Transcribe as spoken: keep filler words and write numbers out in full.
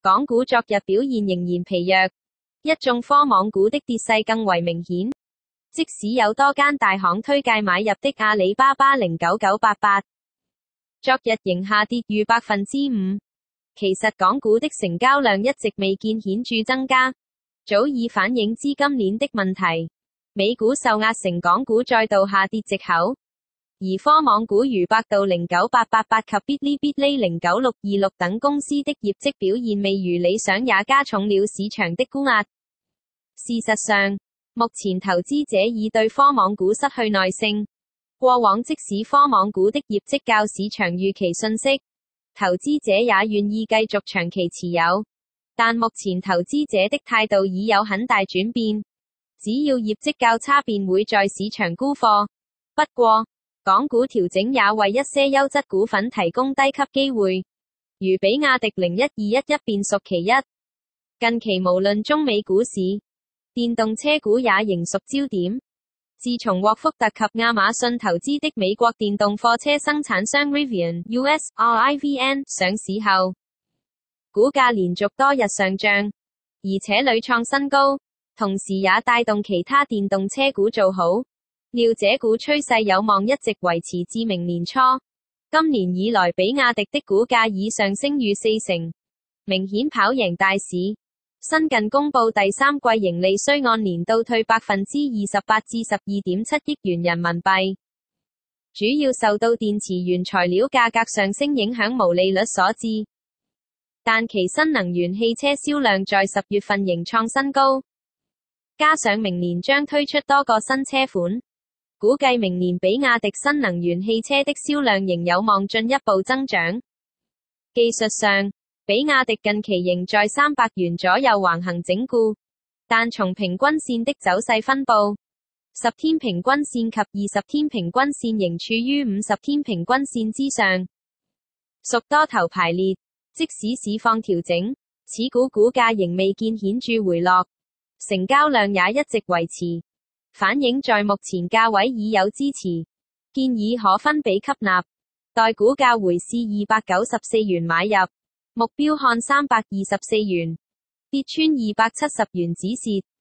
港股昨日表現仍然疲弱，一眾科網股的跌勢更為明顯。即使有多間大行推介買入的阿里巴巴零九九八八，昨日仍下跌逾百分之五。其實港股的成交量一直未見顯著增加，早已反映資金鏈的問題。美股受壓成港股再度下跌藉口。而科網股如百度零九八八八及 Bilibili零九六二六等公司的業績表現未如理想，也加重了市場的沽壓。事實上，目前投資者已對科網股失去耐性。過往即使科網股的業績較市場預期遜色，投資者也願意繼續長期持有。但目前投資者的態度已有很大轉變，只要業績較差便會在市場沽貨。不過，港股調整也為一些優質股份提供低級機會，如比亞迪零一二一一便屬其一。近期無論中美股市，電動車股也仍屬焦點。自從獲福特及亞馬遜投資的美國電動貨車生產商 Rivian U S Rivian 上市後，股價連續多日上漲，而且屢創新高，同時也帶動其他電動車股做好。料這股趨勢有望一直維持至明年初。今年以來比亞迪的股價已上升逾四成，明顯跑贏大市。新近公布第三季盈利雖按年倒退百分之二十八至十二點七億元人民幣，主要受到電池原材料價格上升影響毛利率所致。但其新能源汽車銷量在十月份仍創新高，加上明年將推出多個新車款，估計明年比亞迪新能源汽車的銷量仍有望進一步增長。技術上，比亞迪近期仍在三百元左右橫行整固，但從平均線的走勢分佈，十天平均線及二十天平均線仍處於五十天平均線之上，屬多頭排列。即使市況調整，此股股價仍未見顯著回落，成交量也一直維持，反映在目前價位已有支持，建議可分比吸納，待股價回試二百九十四元買入，目標看三百二十四元，跌穿二百七十元止蝕。